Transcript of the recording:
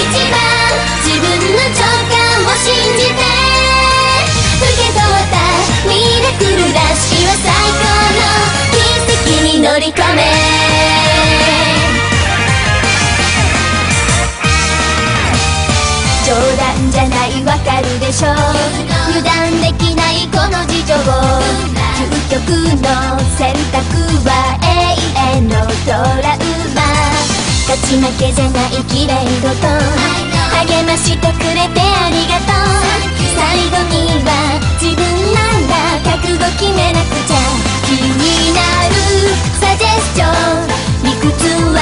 番自分の直感を信じて受け取ったミラクルラッシュは最高の奇跡に乗り込め。冗談じゃないわかるでしょう、油断できないこの事情、究極の選択は永遠のドラマ、勝ち負けじゃない綺麗事、励ましてくれてありがとう、最後には自分なんだ覚悟決めなくちゃ、気になるサジェスチョン理屈